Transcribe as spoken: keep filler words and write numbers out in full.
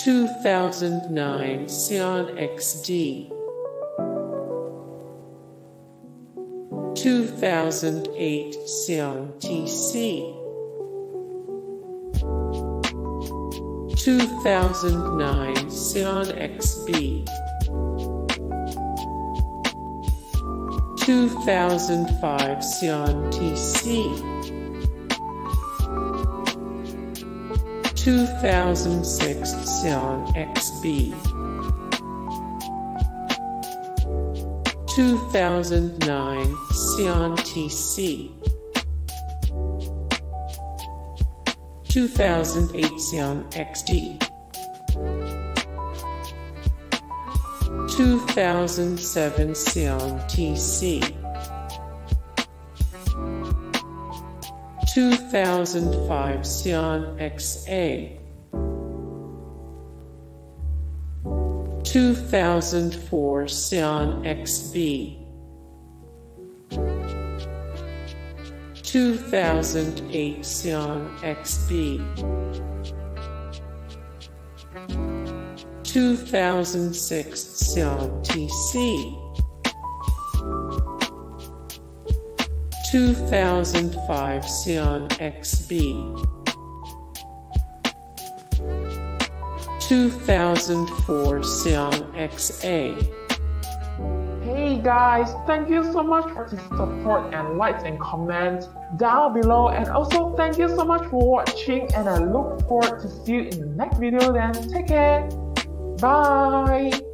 two thousand nine Scion X D, two thousand eight Scion tC, two thousand nine Scion X B, two thousand five Scion tC, two thousand six Scion X B, two thousand nine Scion tC, two thousand eight Scion X D, two thousand seven Scion tC, two thousand five Scion X A, two thousand four Scion X B, two thousand eight Scion X B, two thousand six Scion tC, two thousand five Scion X B, two thousand four Scion X A. Hey guys, thank you so much for the support and likes and comments down below, and also thank you so much for watching, and I look forward to see you in the next video. Then take care, bye.